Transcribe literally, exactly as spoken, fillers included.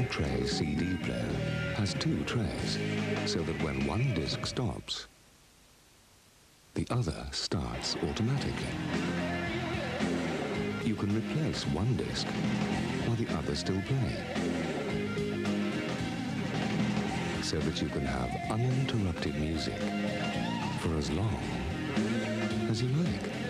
one-tray C D player has two trays, so that when one disc stops, the other starts automatically. You can replace one disc while the others still play, so that you can have uninterrupted music for as long as you like.